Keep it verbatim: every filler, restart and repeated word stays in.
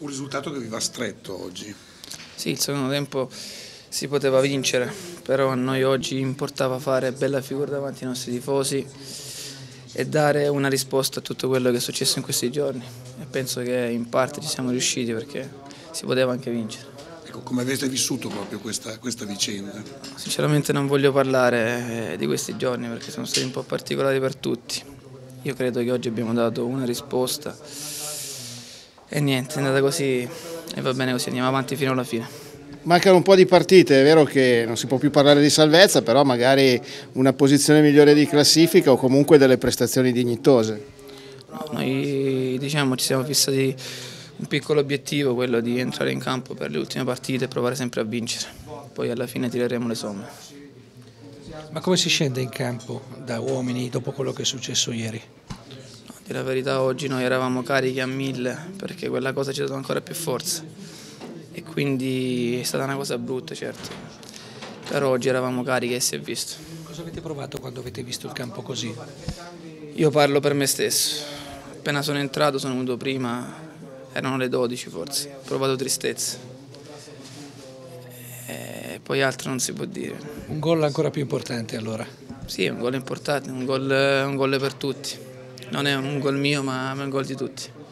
Un risultato che vi va stretto oggi. Sì, il secondo tempo si poteva vincere, però a noi oggi importava fare bella figura davanti ai nostri tifosi e dare una risposta a tutto quello che è successo in questi giorni. E penso che in parte ci siamo riusciti perché si poteva anche vincere. Ecco, come avete vissuto proprio questa, questa vicenda? Sinceramente non voglio parlare di questi giorni perché sono stati un po' particolari per tutti. Io credo che oggi abbiamo dato una risposta e niente, è andata così e va bene così, andiamo avanti fino alla fine. Mancano un po' di partite, è vero che non si può più parlare di salvezza, però magari una posizione migliore di classifica o comunque delle prestazioni dignitose. No, noi diciamo ci siamo fissati un piccolo obiettivo, quello di entrare in campo per le ultime partite e provare sempre a vincere, poi alla fine tireremo le somme. Ma come si scende in campo da uomini dopo quello che è successo ieri? No, di la verità oggi noi eravamo carichi a mille perché quella cosa ci ha dato ancora più forza e quindi è stata una cosa brutta, certo, però oggi eravamo carichi e si è visto. Cosa avete provato quando avete visto il campo così? Io parlo per me stesso, appena sono entrato, sono venuto prima, erano le dodici forse, ho provato tristezza e poi altro non si può dire. Un gol ancora più importante allora? Sì, è un gol importante, un gol, un gol per tutti, non è un gol mio ma è un gol di tutti.